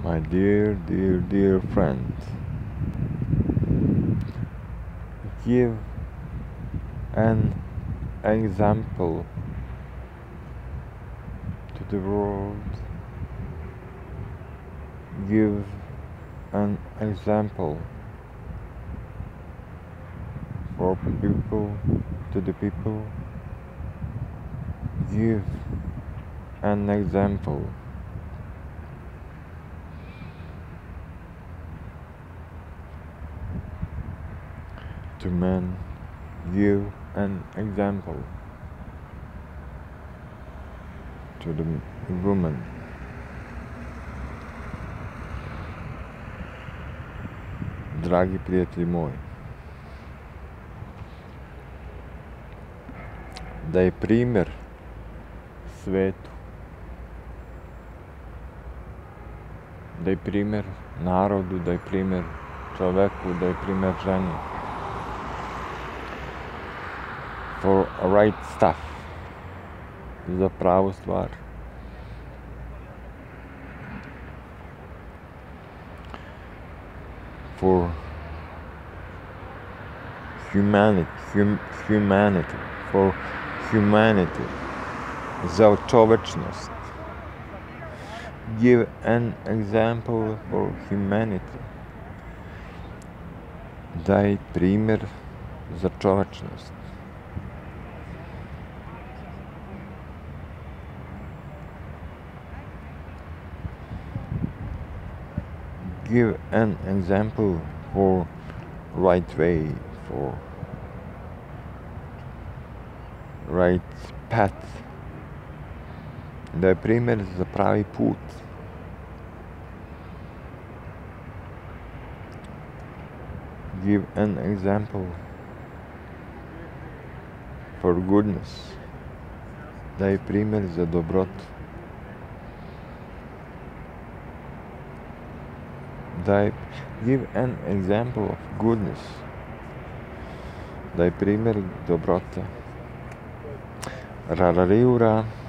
My dear friend, give an example to the world. Give an example for people, to the people. Give an example to men. Give an example to the woman. Dragi prijatelji moji, daj primjer svetu, daj primjer narodu, daj primjer čoveku, daj primjer ženi. For a right stuff, za pravu stvar. For humanity, for humanity, za čovečnost. Give an example for humanity. Daj primjer za čovečnost. Give an example for right way, for right path. Daj primjer za pravi put. Give an example for goodness. Daj primjer za dobrotu. Give an example of goodness. Daj primjer dobrote. Rarariura.